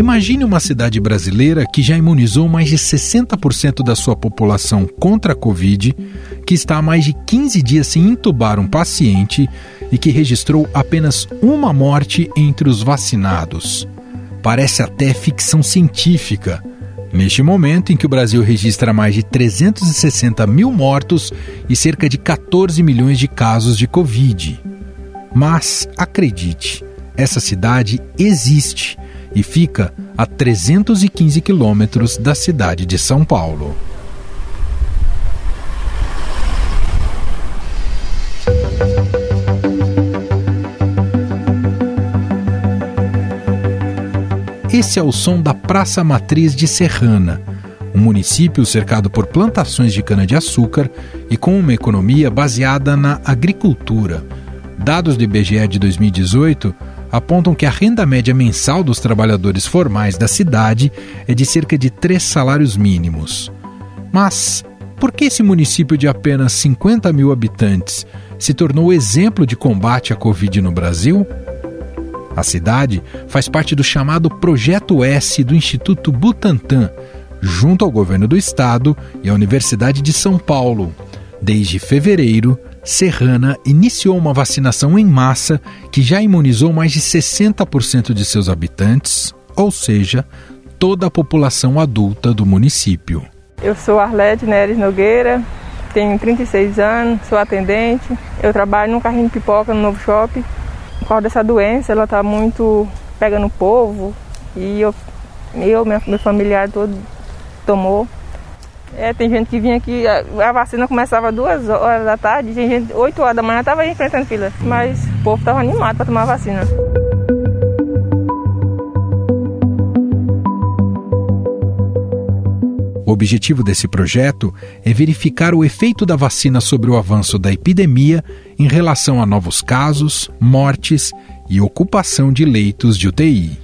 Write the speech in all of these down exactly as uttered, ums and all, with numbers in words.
Imagine uma cidade brasileira que já imunizou mais de sessenta por cento da sua população contra a Covid, que está há mais de quinze dias sem intubar um paciente e que registrou apenas uma morte entre os vacinados. Parece até ficção científica. Neste momento em que o Brasil registra mais de trezentos e sessenta mil mortos e cerca de quatorze milhões de casos de Covid. Mas, acredite, essa cidade existe e fica a trezentos e quinze quilômetros da cidade de São Paulo. Esse é o som da Praça Matriz de Serrana, um município cercado por plantações de cana-de-açúcar e com uma economia baseada na agricultura. Dados do I B G E de dois mil e dezoito apontam que a renda média mensal dos trabalhadores formais da cidade é de cerca de três salários mínimos. Mas por que esse município de apenas cinquenta mil habitantes se tornou exemplo de combate à Covid no Brasil? A cidade faz parte do chamado Projeto S do Instituto Butantan, junto ao governo do estado e à Universidade de São Paulo. Desde fevereiro, Serrana iniciou uma vacinação em massa que já imunizou mais de sessenta por cento de seus habitantes, ou seja, toda a população adulta do município. Eu sou Arlete Neres Nogueira, tenho trinta e seis anos, sou atendente, eu trabalho num carrinho de pipoca no Novo Shopping. Por causa dessa doença, ela está muito pegando o povo e eu, eu minha, meu familiar todo tomou. É, tem gente que vinha aqui, a, a vacina começava duas horas da tarde, tem gente oito horas da manhã estava enfrentando fila, mas o povo estava animado para tomar a vacina. O objetivo desse projeto é verificar o efeito da vacina sobre o avanço da epidemia em relação a novos casos, mortes e ocupação de leitos de U T I.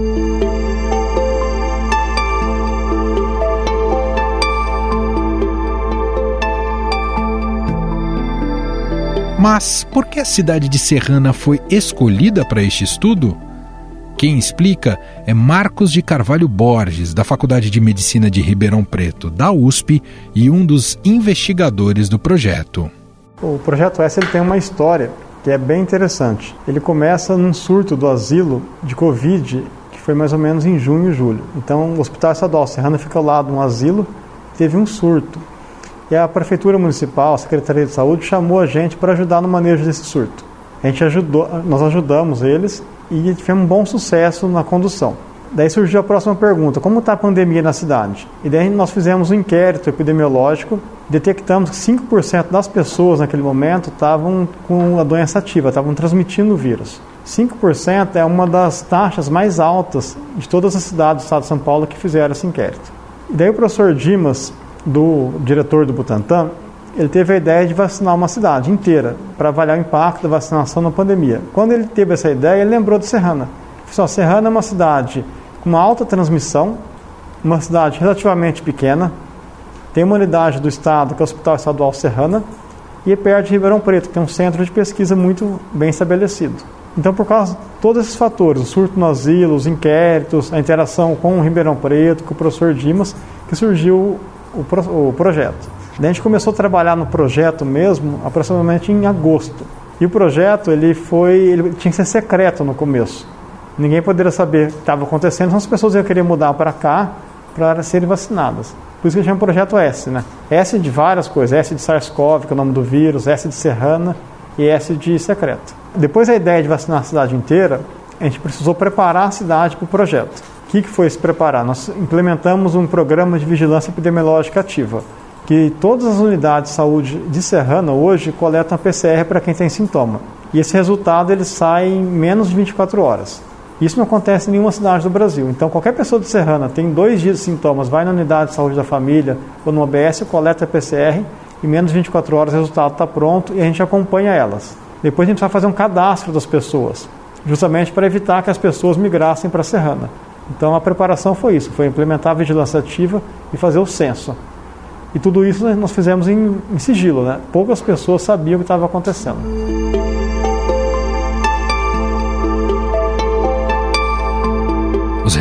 Mas por que a cidade de Serrana foi escolhida para este estudo? Quem explica é Marcos de Carvalho Borges, da Faculdade de Medicina de Ribeirão Preto, da U S P, e um dos investigadores do projeto. O Projeto S ele tem uma história que é bem interessante. Ele começa num surto do asilo de Covid, que foi mais ou menos em junho e julho. Então, o Hospital Estadual Serrana fica ao lado de um asilo, teve um surto. E a Prefeitura Municipal, a Secretaria de Saúde, chamou a gente para ajudar no manejo desse surto. A gente ajudou, nós ajudamos eles e tivemos um bom sucesso na condução. Daí surgiu a próxima pergunta: como está a pandemia na cidade? E daí nós fizemos um inquérito epidemiológico, detectamos que cinco por cento das pessoas naquele momento estavam com a doença ativa, estavam transmitindo o vírus. cinco por cento é uma das taxas mais altas de todas as cidades do estado de São Paulo que fizeram esse inquérito. E daí o professor Dimas, do diretor do Butantan, ele teve a ideia de vacinar uma cidade inteira para avaliar o impacto da vacinação na pandemia. Quando ele teve essa ideia, ele lembrou de Serrana. Pessoal, Serrana é uma cidade com uma alta transmissão, uma cidade relativamente pequena, tem uma unidade do estado, que é o Hospital Estadual Serrana, e é perto de Ribeirão Preto, que é um centro de pesquisa muito bem estabelecido. Então, por causa de todos esses fatores, o surto no asilo, os inquéritos, a interação com o Ribeirão Preto, com o professor Dimas, que surgiu o, pro, o projeto. Daí a gente começou a trabalhar no projeto mesmo aproximadamente em agosto. E o projeto ele foi, ele tinha que ser secreto no começo. Ninguém poderia saber o que estava acontecendo, então as pessoas iam querer mudar para cá para serem vacinadas. Por isso que chama Projeto S, né? S de várias coisas, S de SARS-CoV, que é o nome do vírus, S de Serrana e S de secreto. Depois da ideia de vacinar a cidade inteira, a gente precisou preparar a cidade para o projeto. O que, que foi se preparar? Nós implementamos um programa de vigilância epidemiológica ativa, que todas as unidades de saúde de Serrana hoje coletam a P C R para quem tem sintoma. E esse resultado ele sai em menos de vinte e quatro horas. Isso não acontece em nenhuma cidade do Brasil. Então, qualquer pessoa de Serrana tem dois dias de sintomas, vai na unidade de saúde da família ou no O B S, coleta a P C R, em menos de vinte e quatro horas o resultado está pronto e a gente acompanha elas. Depois a gente vai fazer um cadastro das pessoas, justamente para evitar que as pessoas migrassem para Serrana. Então, a preparação foi isso, foi implementar a vigilância ativa e fazer o censo. E tudo isso nós fizemos em, em sigilo, né? Poucas pessoas sabiam o que estava acontecendo. Os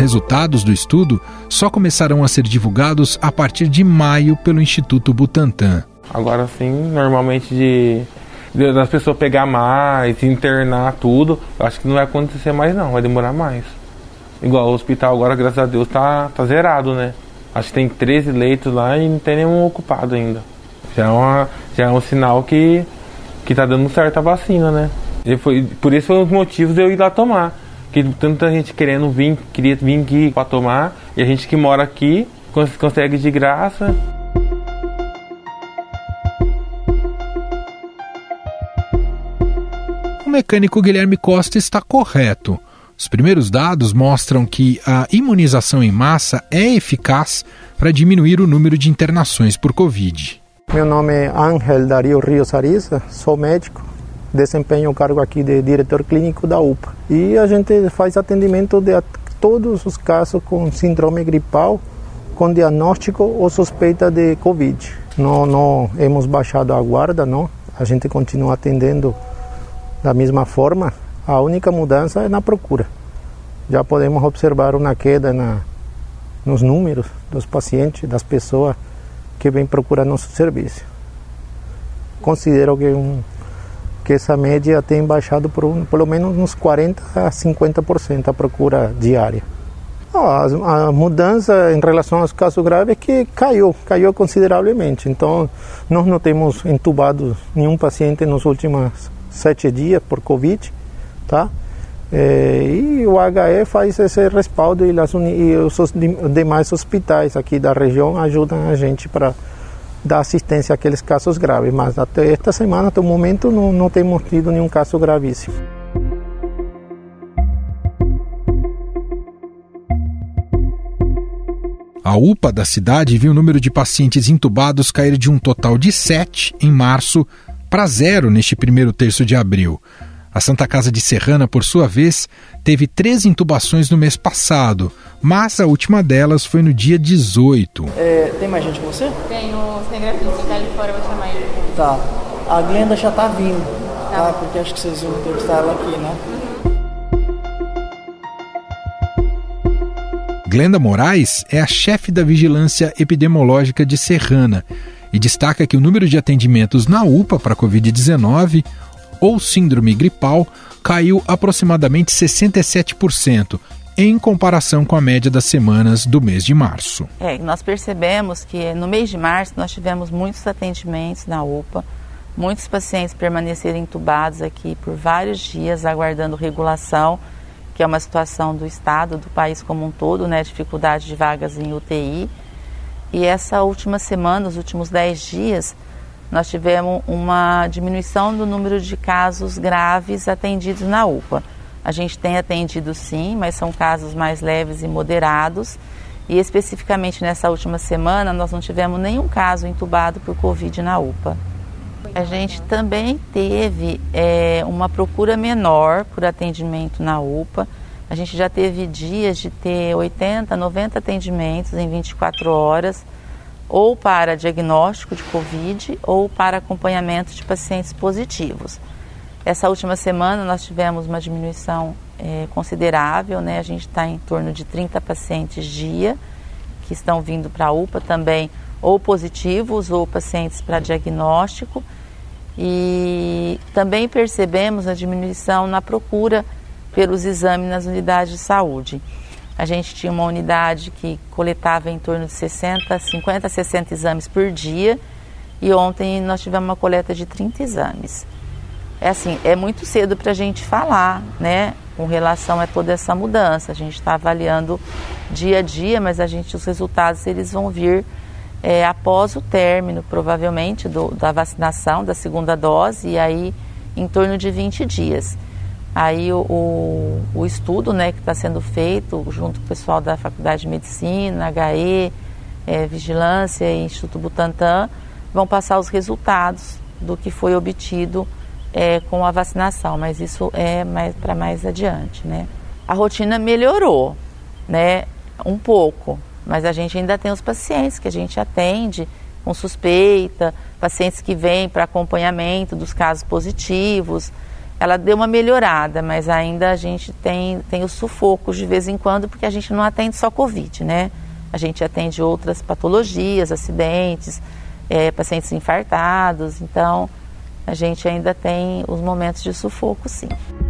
resultados do estudo só começarão a ser divulgados a partir de maio pelo Instituto Butantan. Agora sim, normalmente de, de das pessoas pegar mais, internar tudo, eu acho que não vai acontecer mais não, vai demorar mais. Igual o hospital agora, graças a Deus, tá, tá zerado, né? Acho que tem treze leitos lá e não tem nenhum ocupado ainda. Já é, uma, já é um sinal que, que tá dando certo a vacina, né? E foi, por isso foi um dos motivos de eu ir lá tomar. Que tanta gente querendo vir, queria vir aqui para tomar, e a gente que mora aqui cons- consegue de graça. O mecânico Guilherme Costa está correto. Os primeiros dados mostram que a imunização em massa é eficaz para diminuir o número de internações por Covid. Meu nome é Ángel Dario Rios Ariza, sou médico, desempenho o cargo aqui de diretor clínico da U P A. E a gente faz atendimento de todos os casos com síndrome gripal, com diagnóstico ou suspeita de Covid. Não, não hemos baixado a guarda, não. A gente continua atendendo da mesma forma. A única mudança é na procura. Já podemos observar uma queda na, nos números dos pacientes, das pessoas que vêm procurar nosso serviço. Considero que, um, que essa média tem baixado por um, pelo menos uns quarenta a cinquenta por cento a procura diária. A, a mudança em relação aos casos graves é que caiu, caiu consideravelmente. Então, nós não temos entubado nenhum paciente nos últimos sete dias por Covid. Tá? É, e o H E faz esse respaldo e, as, e os demais hospitais aqui da região ajudam a gente para dar assistência àqueles casos graves. Mas até esta semana, até o momento, não, não temos tido nenhum caso gravíssimo. A U P A da cidade viu o número de pacientes intubados cair de um total de sete em março para zero neste primeiro terço de abril. A Santa Casa de Serrana, por sua vez, teve três intubações no mês passado, mas a última delas foi no dia dezoito. É, tem mais gente com você? Tem o cinegrafista que tá ali fora, eu vou chamar ele. Tá. A Glenda já tá vindo, tá? tá? Porque acho que vocês iam entrevistar ela aqui, né? Glenda Moraes é a chefe da Vigilância Epidemiológica de Serrana e destaca que o número de atendimentos na U P A para covid dezenove ou síndrome gripal caiu aproximadamente sessenta e sete por cento, em comparação com a média das semanas do mês de março. É, nós percebemos que no mês de março nós tivemos muitos atendimentos na U P A, muitos pacientes permaneceram entubados aqui por vários dias aguardando regulação, que é uma situação do estado, do país como um todo, né, dificuldade de vagas em U T I. E essa última semana, os últimos dez dias, nós tivemos uma diminuição do número de casos graves atendidos na U P A. A gente tem atendido sim, mas são casos mais leves e moderados. E especificamente nessa última semana, nós não tivemos nenhum caso entubado por Covid na U P A. A gente também teve é, uma procura menor por atendimento na U P A. A gente já teve dias de ter oitenta, noventa atendimentos em vinte e quatro horas, ou para diagnóstico de Covid ou para acompanhamento de pacientes positivos. Essa última semana nós tivemos uma diminuição é, considerável, né? A gente está em torno de trinta pacientes dia que estão vindo para a U P A também, ou positivos ou pacientes para diagnóstico. E também percebemos a diminuição na procura pelos exames nas unidades de saúde. A gente tinha uma unidade que coletava em torno de sessenta, cinquenta, sessenta exames por dia e ontem nós tivemos uma coleta de trinta exames. É assim, é muito cedo para a gente falar, né, com relação a toda essa mudança. A gente está avaliando dia a dia, mas a gente, os resultados eles vão vir é, após o término, provavelmente, do, da vacinação, da segunda dose, e aí em torno de vinte dias. Aí o, o, o estudo, né, que está sendo feito junto com o pessoal da Faculdade de Medicina, H E, é, Vigilância e Instituto Butantan, vão passar os resultados do que foi obtido é, com a vacinação, mas isso é mais, para mais adiante, né? A rotina melhorou, né, um pouco, mas a gente ainda tem os pacientes que a gente atende com suspeita, pacientes que vêm para acompanhamento dos casos positivos. ela deu uma melhorada, mas ainda a gente tem, tem os sufocos de vez em quando, porque a gente não atende só Covid, né? A gente atende outras patologias, acidentes, é, pacientes infartados, então a gente ainda tem os momentos de sufoco, sim.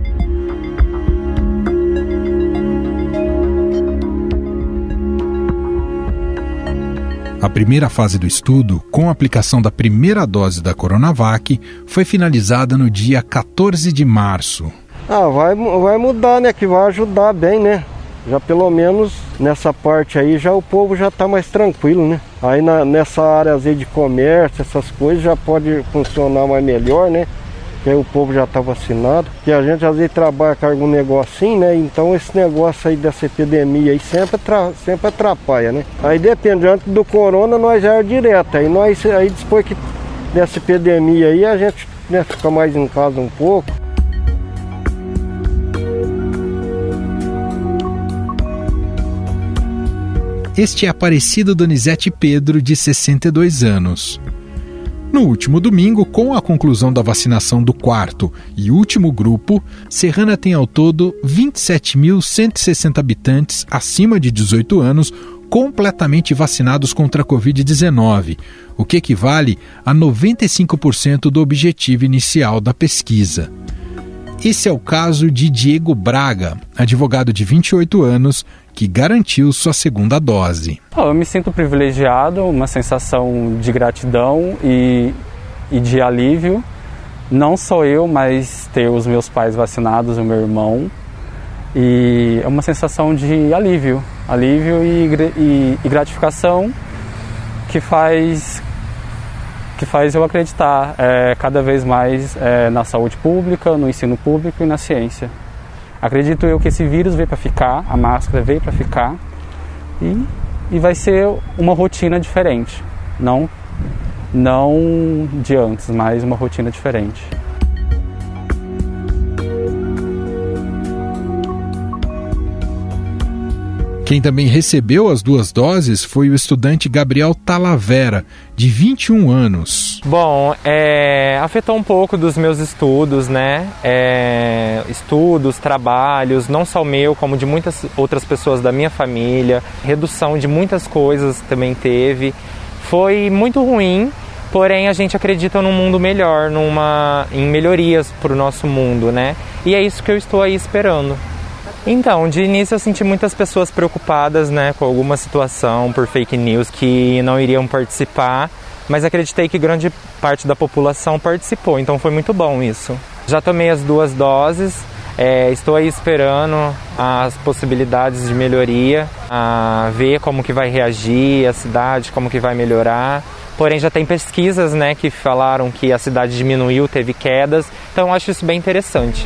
A primeira fase do estudo, com a aplicação da primeira dose da Coronavac, foi finalizada no dia quatorze de março. Ah, vai, vai mudar, né? Que vai ajudar bem, né? Já pelo menos nessa parte aí, já o povo já está mais tranquilo, né? Aí na, nessa área aí de comércio, essas coisas já pode funcionar mais melhor, né? Que aí o povo já está vacinado. Que a gente às vezes trabalha com algum negocinho, né? Então esse negócio aí dessa epidemia aí sempre, atra, sempre atrapalha, né? Aí depende, antes do corona nós já era direto. Aí, nós, aí depois que dessa epidemia aí a gente, né, fica mais em casa um pouco. Este é Aparecido Donizete Pedro, de sessenta e dois anos. No último domingo, com a conclusão da vacinação do quarto e último grupo, Serrana tem ao todo vinte e sete mil cento e sessenta habitantes acima de dezoito anos completamente vacinados contra a covid dezenove, o que equivale a noventa e cinco por cento do objetivo inicial da pesquisa. Esse é o caso de Diego Braga, advogado de vinte e oito anos, que garantiu sua segunda dose. Eu me sinto privilegiado, uma sensação de gratidão e, e de alívio. Não só eu, mas ter os meus pais vacinados, o meu irmão. E é uma sensação de alívio, alívio e, e, e gratificação que faz... que faz eu acreditar é, cada vez mais é, na saúde pública, no ensino público e na ciência. Acredito eu que esse vírus veio para ficar, a máscara veio para ficar e, e vai ser uma rotina diferente, não, não de antes, mas uma rotina diferente. Quem também recebeu as duas doses foi o estudante Gabriel Talavera, de vinte e um anos. Bom, é, afetou um pouco dos meus estudos, né? É, estudos, trabalhos, não só o meu, como de muitas outras pessoas da minha família. Redução de muitas coisas também teve. Foi muito ruim, porém a gente acredita num mundo melhor, numa, em melhorias para o nosso mundo, né? E é isso que eu estou aí esperando. Então, de início eu senti muitas pessoas preocupadas, né, com alguma situação por fake news que não iriam participar, mas acreditei que grande parte da população participou, então foi muito bom isso. Já tomei as duas doses, é, estou aí esperando as possibilidades de melhoria, a ver como que vai reagir a cidade, como que vai melhorar. Porém já tem pesquisas, né, que falaram que a cidade diminuiu, teve quedas, então eu acho isso bem interessante.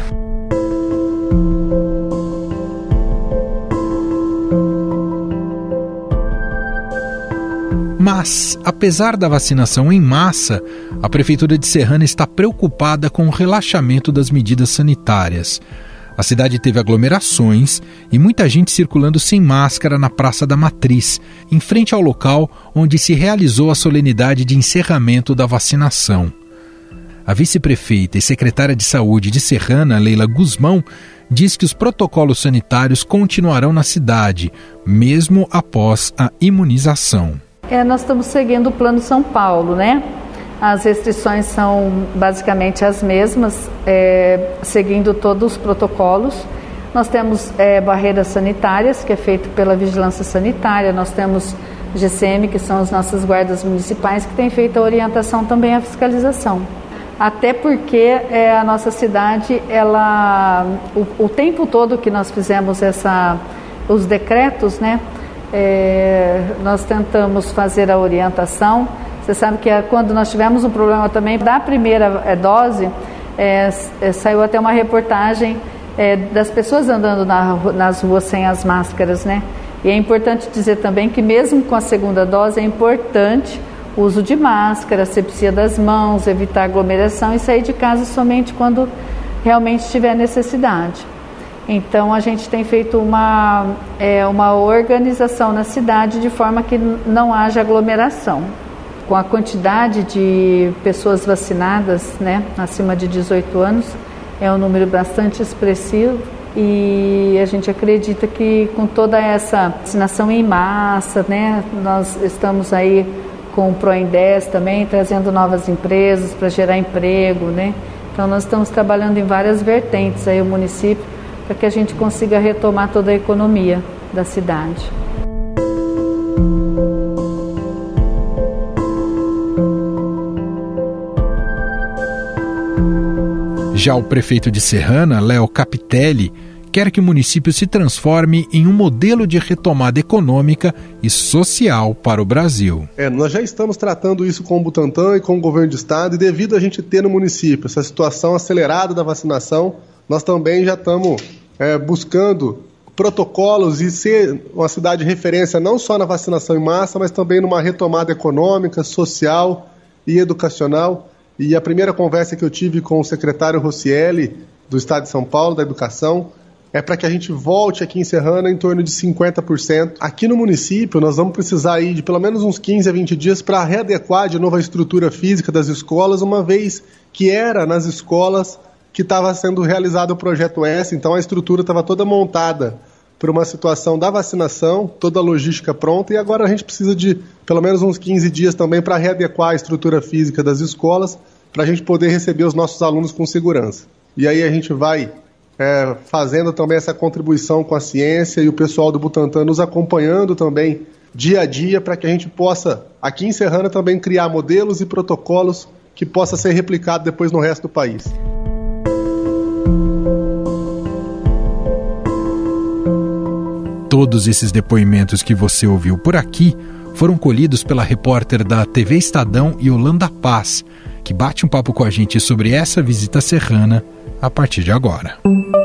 Mas, apesar da vacinação em massa, a Prefeitura de Serrana está preocupada com o relaxamento das medidas sanitárias. A cidade teve aglomerações e muita gente circulando sem máscara na Praça da Matriz, em frente ao local onde se realizou a solenidade de encerramento da vacinação. A vice-prefeita e secretária de Saúde de Serrana, Leila Guzmão, diz que os protocolos sanitários continuarão na cidade, mesmo após a imunização. É, nós estamos seguindo o Plano São Paulo, né? As restrições são basicamente as mesmas, é, seguindo todos os protocolos. Nós temos é, barreiras sanitárias, que é feito pela Vigilância Sanitária, nós temos G C M, que são as nossas guardas municipais, que têm feito a orientação também à fiscalização. Até porque é, a nossa cidade, ela, o, o tempo todo que nós fizemos essa, os decretos, né? É, nós tentamos fazer a orientação. Você sabe que quando nós tivemos um problema também da primeira é, dose, é, é, saiu até uma reportagem é, das pessoas andando na, nas ruas sem as máscaras, né? E é importante dizer também que mesmo com a segunda dose é importante o uso de máscara, asepsia das mãos, evitar aglomeração e sair de casa somente quando realmente tiver necessidade. Então a gente tem feito uma, é, uma organização na cidade de forma que não haja aglomeração. Com a quantidade de pessoas vacinadas, né, acima de dezoito anos, é um número bastante expressivo e a gente acredita que com toda essa vacinação em massa, né, nós estamos aí com o Proindez também, trazendo novas empresas para gerar emprego, né? Então nós estamos trabalhando em várias vertentes aí o município para que a gente consiga retomar toda a economia da cidade. Já o prefeito de Serrana, Léo Capitelli, quer que o município se transforme em um modelo de retomada econômica e social para o Brasil. É, nós já estamos tratando isso com o Butantan e com o governo do estado, e devido a gente ter no município essa situação acelerada da vacinação, nós também já estamos é, buscando protocolos e ser uma cidade de referência não só na vacinação em massa, mas também numa retomada econômica, social e educacional. E a primeira conversa que eu tive com o secretário Rossielli, do Estado de São Paulo, da Educação, é para que a gente volte aqui em Serrana em torno de cinquenta por cento. Aqui no município, nós vamos precisar aí de pelo menos uns quinze a vinte dias para readequar de novo a estrutura física das escolas, uma vez que era nas escolas que estava sendo realizado o Projeto S, então a estrutura estava toda montada para uma situação da vacinação, toda a logística pronta, e agora a gente precisa de pelo menos uns quinze dias também para readequar a estrutura física das escolas, para a gente poder receber os nossos alunos com segurança. E aí a gente vai É, fazendo também essa contribuição com a ciência e o pessoal do Butantan nos acompanhando também dia a dia para que a gente possa, aqui em Serrana, também criar modelos e protocolos que possa ser replicado depois no resto do país. Todos esses depoimentos que você ouviu por aqui foram colhidos pela repórter da T V Estadão, Yolanda Paz, que bate um papo com a gente sobre essa visita serrana a partir de agora.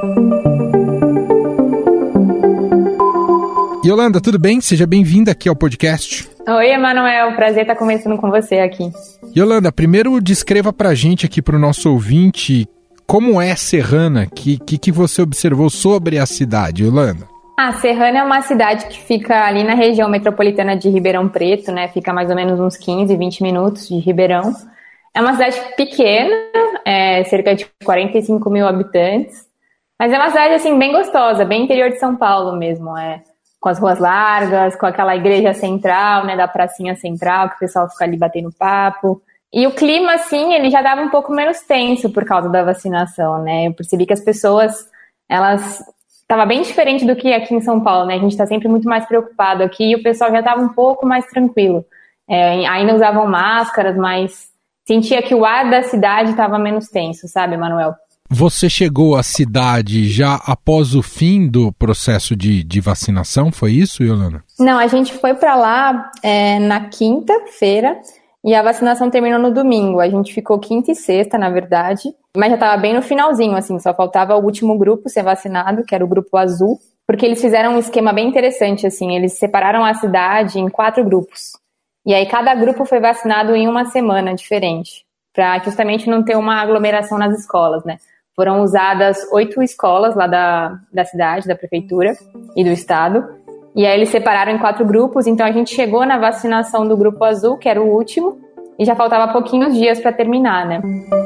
Yolanda, tudo bem? Seja bem-vinda aqui ao podcast. Oi, Emanuel. Prazer estar conversando com você aqui. Yolanda, primeiro descreva pra gente aqui, pro nosso ouvinte, como é Serrana, o que, que, que você observou sobre a cidade, Yolanda? Ah, Serrana é uma cidade que fica ali na região metropolitana de Ribeirão Preto, né? Fica mais ou menos uns quinze, vinte minutos de Ribeirão. É uma cidade pequena, é, cerca de quarenta e cinco mil habitantes, mas é uma cidade assim, bem gostosa, bem interior de São Paulo mesmo, é, com as ruas largas, com aquela igreja central, né, da pracinha central, que o pessoal fica ali batendo papo. E o clima, assim, ele já dava um pouco menos tenso por causa da vacinação, né? Eu percebi que as pessoas, elas... Estava bem diferente do que aqui em São Paulo, né? A gente está sempre muito mais preocupado aqui e o pessoal já estava um pouco mais tranquilo. É, ainda usavam máscaras, mas sentia que o ar da cidade estava menos tenso, sabe, Manuel? Você chegou à cidade já após o fim do processo de, de vacinação, foi isso, Yolanda? Não, a gente foi para lá é, na quinta-feira e a vacinação terminou no domingo. A gente ficou quinta e sexta, na verdade, mas já estava bem no finalzinho, assim, só faltava o último grupo ser vacinado, que era o grupo azul, porque eles fizeram um esquema bem interessante, assim, eles separaram a cidade em quatro grupos. E aí cada grupo foi vacinado em uma semana diferente, para justamente não ter uma aglomeração nas escolas, né? Foram usadas oito escolas lá da, da cidade, da prefeitura e do estado, e aí eles separaram em quatro grupos, então a gente chegou na vacinação do grupo azul, que era o último, e já faltava pouquinhos dias para terminar, né?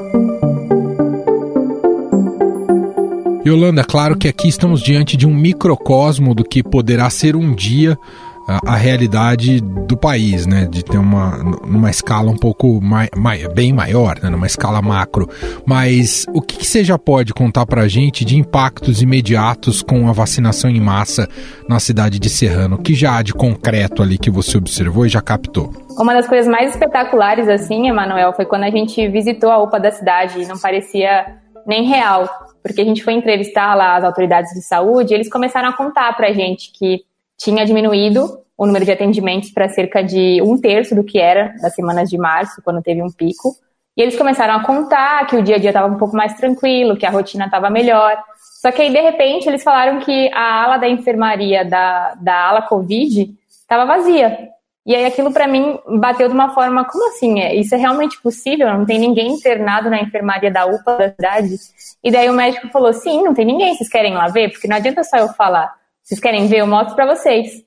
Yolanda, claro que aqui estamos diante de um microcosmo do que poderá ser um dia a, a realidade do país, né? De ter uma, numa escala um pouco mai, mai, bem maior, né? Numa escala macro. Mas o que, que você já pode contar pra gente de impactos imediatos com a vacinação em massa na cidade de Serrana? O que já há de concreto ali que você observou e já captou? Uma das coisas mais espetaculares, assim, Emanuel, foi quando a gente visitou a U P A da cidade e não parecia nem real, porque a gente foi entrevistar lá as autoridades de saúde e eles começaram a contar pra gente que tinha diminuído o número de atendimentos para cerca de um terço do que era das semanas de março, quando teve um pico. E eles começaram a contar que o dia a dia estava um pouco mais tranquilo, que a rotina estava melhor. Só que aí, de repente, eles falaram que a ala da enfermaria da, da ala Covid estava vazia. E aí aquilo para mim bateu de uma forma, como assim? Isso é realmente possível? Não tem ninguém internado na enfermaria da U P A da cidade? E daí o médico falou, sim, não tem ninguém, vocês querem ir lá ver? Porque não adianta só eu falar. Vocês querem ver? Eu mostro para vocês.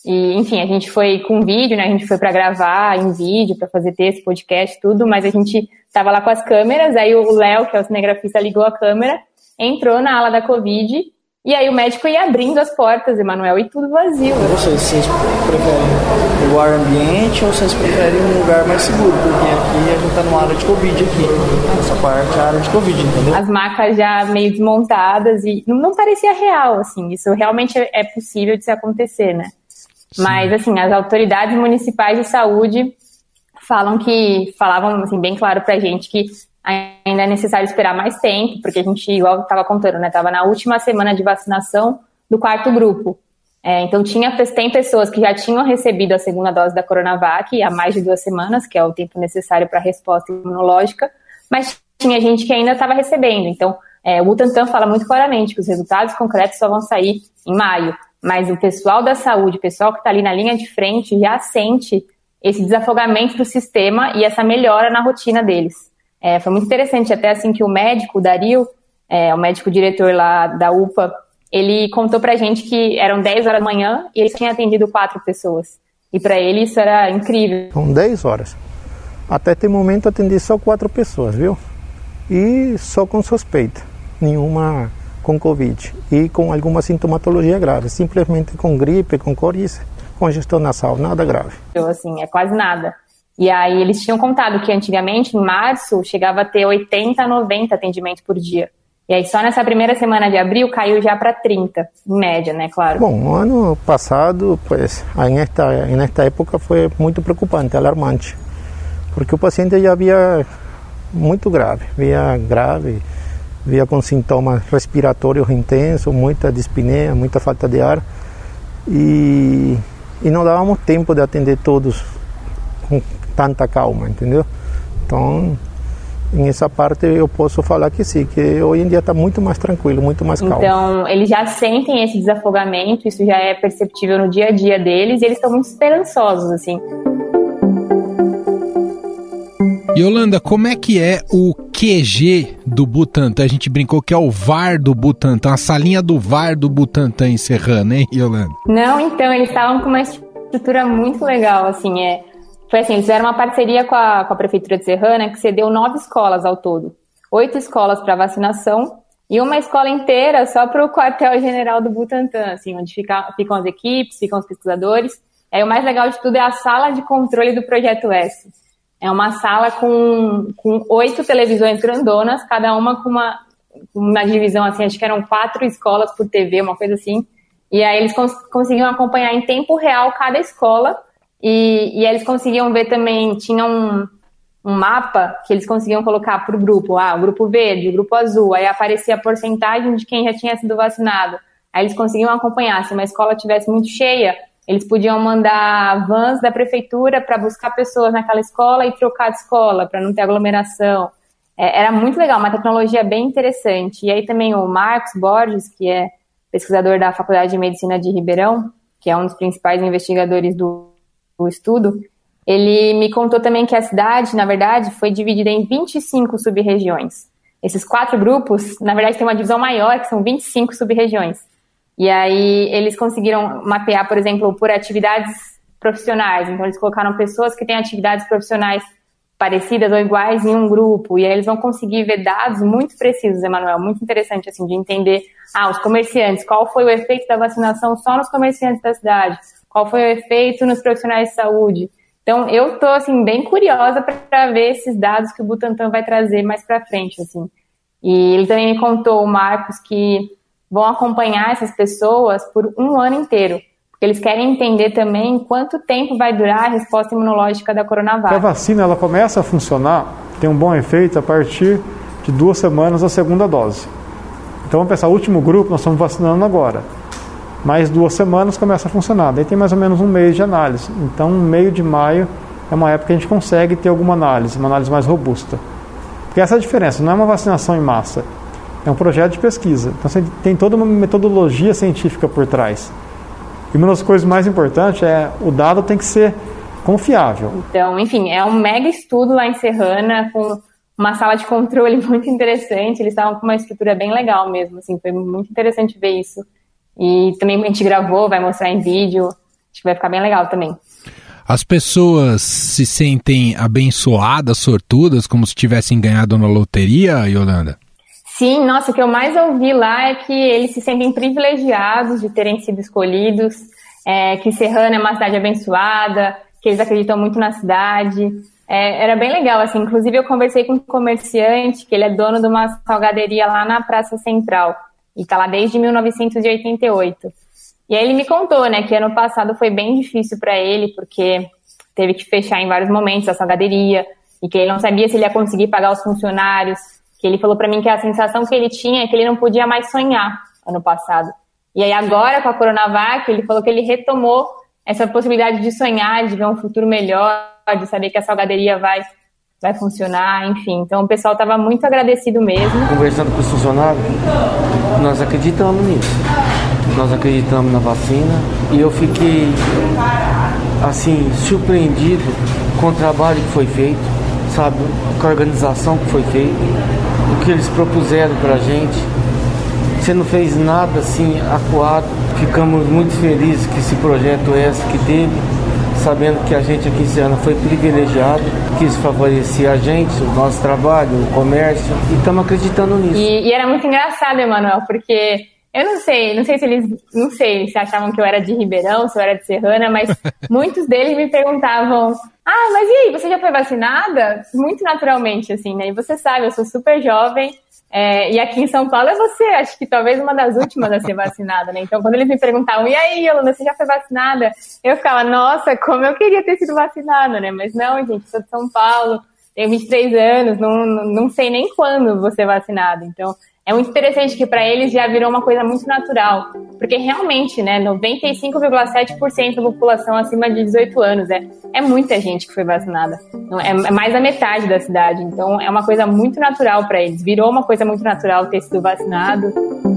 E, enfim, a gente foi com vídeo, né? A gente foi para gravar em vídeo, para fazer texto, podcast, tudo, mas a gente tava lá com as câmeras, aí o Léo, que é o cinegrafista, ligou a câmera, entrou na ala da Covid, e aí o médico ia abrindo as portas, Emanuel, e tudo vazio. Vocês, vocês preferem o ar ambiente ou vocês preferem um lugar mais seguro? Porque aqui a gente tá numa área de Covid aqui. Essa parte é a área de Covid, entendeu? As macas já meio desmontadas e não, não parecia real, assim. Isso realmente é possível de se acontecer, né? Sim. Mas, assim, as autoridades municipais de saúde falam que, falavam, assim, bem claro pra gente que ainda é necessário esperar mais tempo, porque a gente, igual eu estava contando, né, estava na última semana de vacinação do quarto grupo. É, então, tinha, tem pessoas que já tinham recebido a segunda dose da Coronavac há mais de duas semanas, que é o tempo necessário para a resposta imunológica, mas tinha gente que ainda estava recebendo. Então, é, o Butantan fala muito claramente que os resultados concretos só vão sair em maio, mas o pessoal da saúde, o pessoal que está ali na linha de frente, já sente esse desafogamento do sistema e essa melhora na rotina deles. É, foi muito interessante, até assim que o médico, o Dario, é, o médico diretor lá da U P A, ele contou pra gente que eram dez horas da manhã e ele tinha atendido quatro pessoas. E pra ele isso era incrível. São dez horas. Até este momento atendi só quatro pessoas, viu? E só com suspeita, nenhuma com Covid. E com alguma sintomatologia grave, simplesmente com gripe, com coriza, congestão nasal, nada grave. Assim, é quase nada. E aí eles tinham contado que antigamente, em março, chegava a ter oitenta, noventa atendimentos por dia. E aí só nessa primeira semana de abril caiu já para trinta, em média, né, claro. Bom, no ano passado, pues, nesta, nesta época foi muito preocupante, alarmante. Porque o paciente já via muito grave, via grave, via com sintomas respiratórios intensos, muita dispneia, muita falta de ar. E, e não dávamos tempo de atender todos com tanta calma, entendeu? Então, nessa parte eu posso falar que sim, que hoje em dia está muito mais tranquilo, muito mais calmo. Então, eles já sentem esse desafogamento, isso já é perceptível no dia a dia deles, e eles estão muito esperançosos, assim. Yolanda, como é que é o Q G do Butantan? A gente brincou que é o V A R do Butantan, a salinha do V A R do Butantan em Serrana, hein, Yolanda? Não, então, eles estavam com uma estrutura muito legal, assim, é... Foi assim, eles fizeram uma parceria com a, com a Prefeitura de Serrana que cedeu nove escolas ao todo. Oito escolas para vacinação e uma escola inteira só para o quartel-general do Butantan, assim, onde fica, ficam as equipes, ficam os pesquisadores. Aí o mais legal de tudo é a sala de controle do Projeto S. É uma sala com, com oito televisões grandonas, cada uma com uma, uma divisão, assim, acho que eram quatro escolas por T V, uma coisa assim. E aí eles cons- conseguiam acompanhar em tempo real cada escola. E, e eles conseguiam ver também, tinha um, um mapa que eles conseguiam colocar para o grupo, ah, o grupo verde, o grupo azul, aí aparecia a porcentagem de quem já tinha sido vacinado. Aí eles conseguiam acompanhar, se uma escola estivesse muito cheia, eles podiam mandar vans da prefeitura para buscar pessoas naquela escola e trocar de escola, para não ter aglomeração. É, era muito legal, uma tecnologia bem interessante. E aí também o Marcos Borges, que é pesquisador da Faculdade de Medicina de Ribeirão, que é um dos principais investigadores do o estudo, ele me contou também que a cidade, na verdade, foi dividida em vinte e cinco sub-regiões. Esses quatro grupos, na verdade, tem uma divisão maior, que são vinte e cinco sub-regiões. E aí eles conseguiram mapear, por exemplo, por atividades profissionais. Então eles colocaram pessoas que têm atividades profissionais parecidas ou iguais em um grupo. E aí eles vão conseguir ver dados muito precisos, Emanuel, muito interessante, assim, de entender, ah, os comerciantes, qual foi o efeito da vacinação só nos comerciantes da cidade? Qual foi o efeito nos profissionais de saúde? Então, eu estou, assim, bem curiosa para ver esses dados que o Butantan vai trazer mais para frente, assim. E ele também me contou, o Marcos, que vão acompanhar essas pessoas por um ano inteiro, porque eles querem entender também quanto tempo vai durar a resposta imunológica da Coronavac. A vacina, ela começa a funcionar, tem um bom efeito a partir de duas semanas da segunda dose. Então, vamos pensar, o último grupo nós estamos vacinando agora. Mais duas semanas começa a funcionar. Daí tem mais ou menos um mês de análise. Então, meio de maio é uma época que a gente consegue ter alguma análise, uma análise mais robusta. Porque essa é a diferença, não é uma vacinação em massa, é um projeto de pesquisa. Então, você tem toda uma metodologia científica por trás. E uma das coisas mais importantes é o dado tem que ser confiável. Então, enfim, é um mega estudo lá em Serrana, com uma sala de controle muito interessante. Eles estavam com uma estrutura bem legal mesmo, assim, foi muito interessante ver isso. E também a gente gravou, vai mostrar em vídeo. Acho que vai ficar bem legal também. As pessoas se sentem abençoadas, sortudas, como se tivessem ganhado na loteria, Yolanda? Sim, nossa, o que eu mais ouvi lá é que eles se sentem privilegiados de terem sido escolhidos, é, que Serrana é uma cidade abençoada, que eles acreditam muito na cidade. É, era bem legal, assim, inclusive eu conversei com um comerciante, que ele é dono de uma salgaderia lá na Praça Central, e tá lá desde mil novecentos e oitenta e oito. E aí ele me contou, né, que ano passado foi bem difícil para ele, porque teve que fechar em vários momentos a salgaderia, e que ele não sabia se ele ia conseguir pagar os funcionários, que ele falou para mim que a sensação que ele tinha é que ele não podia mais sonhar ano passado. E aí agora, com a Coronavac, ele falou que ele retomou essa possibilidade de sonhar, de ver um futuro melhor, de saber que a salgaderia vai, vai funcionar, enfim. Então o pessoal estava muito agradecido mesmo. Conversando com os funcionários, nós acreditamos nisso. Nós acreditamos na vacina e eu fiquei, assim, surpreendido com o trabalho que foi feito, sabe, com a organização que foi feita, o que eles propuseram pra gente. Você não fez nada assim acuado. Ficamos muito felizes que esse projeto é esse que teve, sabendo que a gente aqui em Serrana foi privilegiado, quis favorecer a gente, o nosso trabalho, o comércio, e estamos acreditando nisso. E, e era muito engraçado, Emanuel, porque eu não sei, não sei se eles, não sei se achavam que eu era de Ribeirão, se eu era de Serrana, mas muitos deles me perguntavam: ah, mas e aí, você já foi vacinada? Muito naturalmente, assim, né? E você sabe, eu sou super jovem, é, e aqui em São Paulo é você, acho que talvez uma das últimas a ser vacinada, né? Então, quando eles me perguntavam: e aí, Yolanda, você já foi vacinada? Eu ficava: nossa, como eu queria ter sido vacinada, né? Mas não, gente, sou de São Paulo, tenho vinte e três anos, não, não sei nem quando vou ser vacinada. Então, é muito interessante que para eles já virou uma coisa muito natural, porque realmente, né, noventa e cinco vírgula sete por cento da população acima de dezoito anos, é, é muita gente que foi vacinada, é, é mais da metade da cidade, então é uma coisa muito natural para eles, virou uma coisa muito natural ter sido vacinado.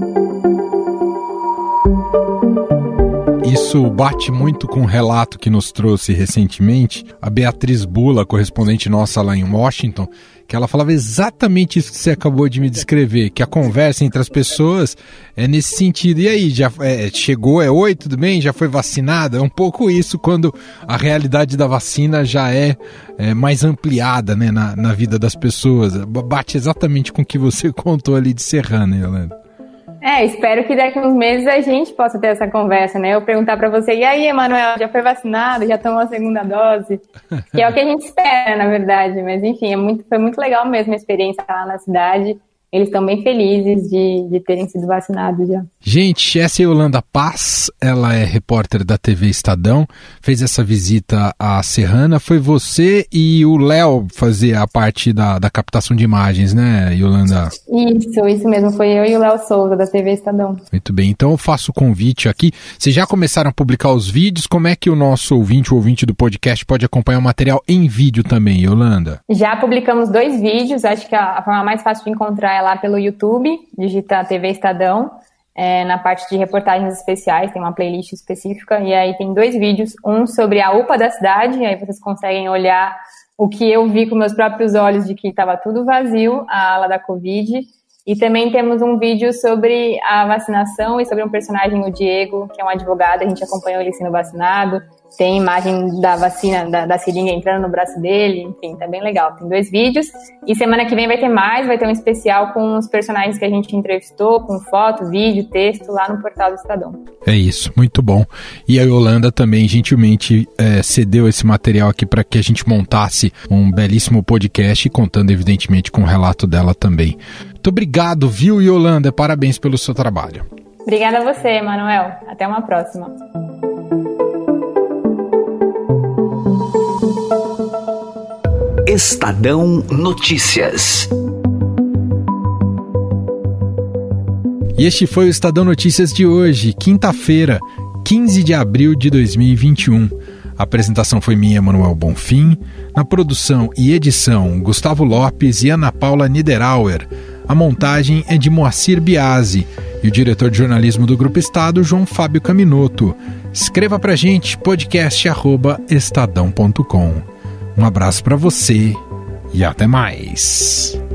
Isso bate muito com um relato que nos trouxe recentemente a Beatriz Bula, correspondente nossa lá em Washington, que ela falava exatamente isso que você acabou de me descrever, que a conversa entre as pessoas é nesse sentido. E aí, já é, chegou, é oi, tudo bem? Já foi vacinada? É um pouco isso quando a realidade da vacina já é, é mais ampliada, né, na, na vida das pessoas. Bate exatamente com o que você contou ali de Serrana, Yolanda. É, espero que daqui a uns meses a gente possa ter essa conversa, né? Eu perguntar pra você: e aí, Emanuel, já foi vacinado? Já tomou a segunda dose? Que é o que a gente espera, na verdade. Mas, enfim, é muito, foi muito legal mesmo a experiência lá na cidade. Eles estão bem felizes de, de terem sido vacinados já. Gente, essa é a Yolanda Paz, ela é repórter da T V Estadão, fez essa visita à Serrana. Foi você e o Léo fazer a parte da, da captação de imagens, né, Yolanda? Isso, isso mesmo, foi eu e o Léo Souza da T V Estadão. Muito bem, então eu faço o convite aqui. Vocês já começaram a publicar os vídeos? Como é que o nosso ouvinte, o ouvinte do podcast, pode acompanhar o material em vídeo também, Yolanda? Já publicamos dois vídeos, acho que a, a forma mais fácil de encontrar é lá pelo YouTube, digita T V Estadão, é, na parte de reportagens especiais, tem uma playlist específica, e aí tem dois vídeos, um sobre a U P A da cidade, aí vocês conseguem olhar o que eu vi com meus próprios olhos de que estava tudo vazio, a ala da Covid, e também temos um vídeo sobre a vacinação e sobre um personagem, o Diego, que é um advogado, a gente acompanhou ele sendo vacinado, tem imagem da vacina, da, da seringa entrando no braço dele, enfim, tá bem legal. Tem dois vídeos, e semana que vem vai ter mais, vai ter um especial com os personagens que a gente entrevistou, com foto, vídeo, texto, lá no portal do Estadão. É isso, muito bom. E a Yolanda também gentilmente é, cedeu esse material aqui para que a gente montasse um belíssimo podcast, contando evidentemente com o relato dela também. Muito obrigado, viu, Yolanda? Parabéns pelo seu trabalho. Obrigada a você, Manuel. Até uma próxima. Estadão Notícias. E este foi o Estadão Notícias de hoje, quinta-feira, quinze de abril de dois mil e vinte e um. A apresentação foi minha, Manuel Bonfim. Na produção e edição, Gustavo Lopes e Ana Paula Niederauer. A montagem é de Moacir Biasi e o diretor de jornalismo do Grupo Estado, João Fábio Caminoto. Escreva pra gente, podcast arroba estadão ponto com. Um abraço para você e até mais.